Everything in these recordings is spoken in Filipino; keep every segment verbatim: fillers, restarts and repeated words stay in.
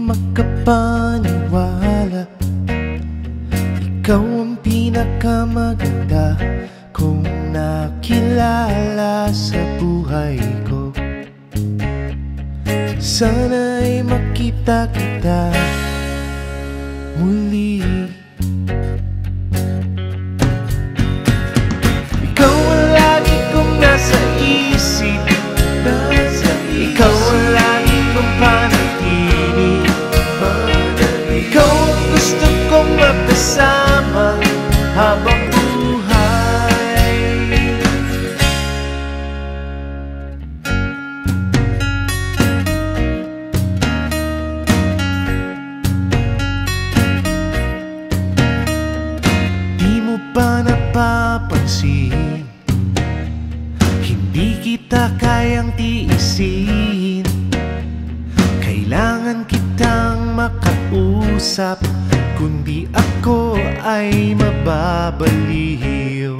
makapaniwala, ikaw ang pinakamaganda kong nakilala sa buhay ko. Sana'y makita kita muli. Ikaw ang lagi kong nasa isip, nasa isip. Ikaw ang lagi kong panaginip, panaginip. Ikaw ang gusto kong makasama habang buhay. Di mo ba napapansin, hindi kita kayang tiisin. Kailangan kitang makausap, kundi ako ay mababaliw.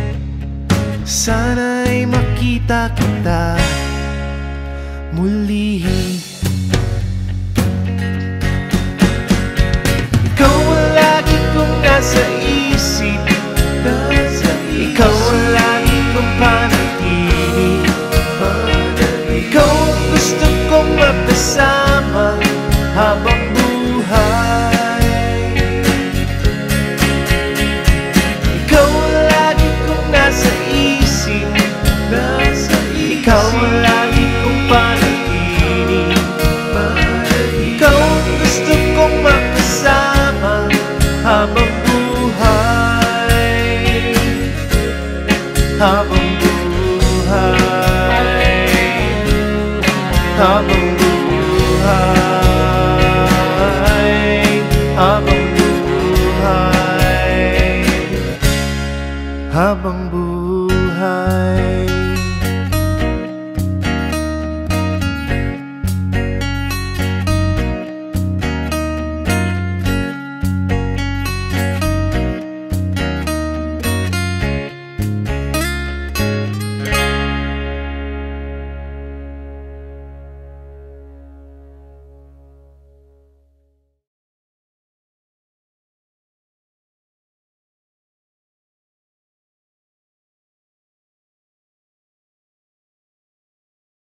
Sana'y makita kita muli. Ikaw ang lagi kong nasa isip, nasa isip. Ikaw ang lagi kong panaginip, panaginip. Ikaw ang gusto kong makasama habang buhay. Ikaw ang lagi kong nasa isip, nasa isip. Ikaw ang lagi kong panaginip, panaginip. Ikaw ang gusto kong makasama habang buhay, habang buhay, habang buhay.